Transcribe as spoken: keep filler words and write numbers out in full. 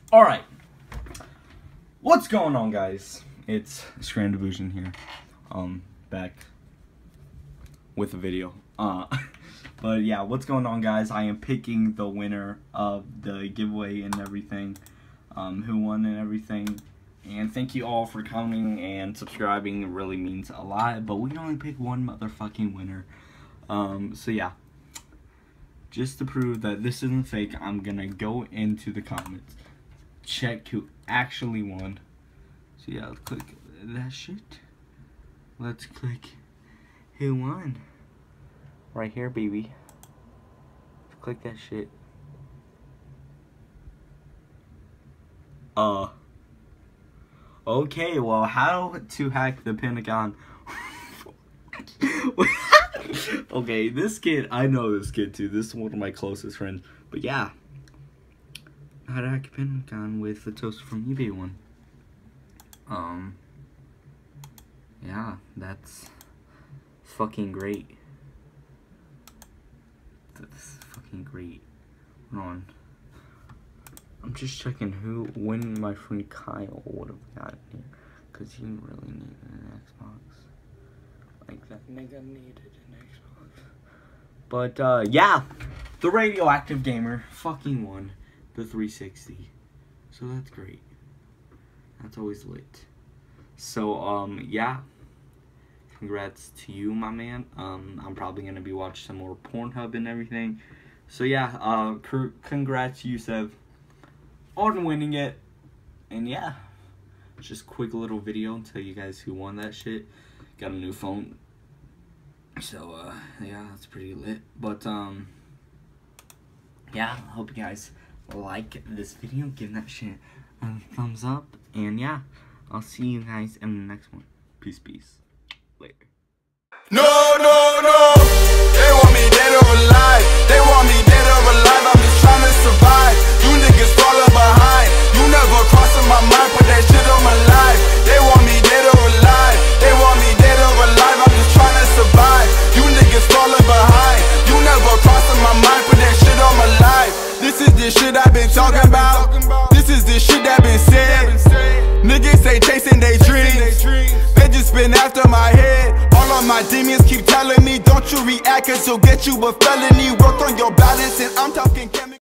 Alright. What's going on, guys? It's Scrandivision here. Um, back with a video. Uh, but yeah, what's going on, guys? I am picking the winner of the giveaway and everything. Um, who won and everything. And thank you all for coming and subscribing. It really means a lot. But we can only pick one motherfucking winner. Um, so yeah. Just to prove that this isn't fake, I'm gonna go into the comments. Check who actually won. So yeah, let's click that shit. Let's click who won. Right here, baby. Let's click that shit. Uh. Okay, well, how to hack the Pentagon. Okay, this kid, I know this kid too. This is one of my closest friends. But yeah. How to hack a Pentagon with the toaster from eBay one. Um. Yeah, that's fucking great. That's fucking great. Hold on. I'm just checking who, when my friend Kyle would have gotten here. Because he really needed an Xbox. Like that nigga needed an Xbox. But, uh, yeah. The Radioactive Gamer fucking won the three sixty. So that's great. That's always lit. So, um, yeah. Congrats to you, my man. Um, I'm probably going to be watching some more Pornhub and everything. So, yeah. Uh, congrats, Yusef, on winning it. And, yeah. Just a quick little video to tell you guys who won that shit. Got a new phone. So, uh, yeah, that's pretty lit. But, um, yeah, I hope you guys like this video. Give that shit a thumbs up. And, yeah, I'll see you guys in the next one. Peace, peace. Later. No, no, no. They want me dead or alive. They want me dead or alive. I'm just trying to survive. You niggas falling behind. You never crossing my mind. Put that shit on my life. They want me dead or alive. They want me dead or alive. I'm just trying to survive. You niggas falling behind. You never crossing my mind. Put that shit on my life. This is the shit I've been talking about. This is the shit that been said. Niggas say chasing they dreams. They just been after my head. All of my demons keep telling me, don't you react, cause you'll get you a felony. Work on your balance, and I'm talking chemicals.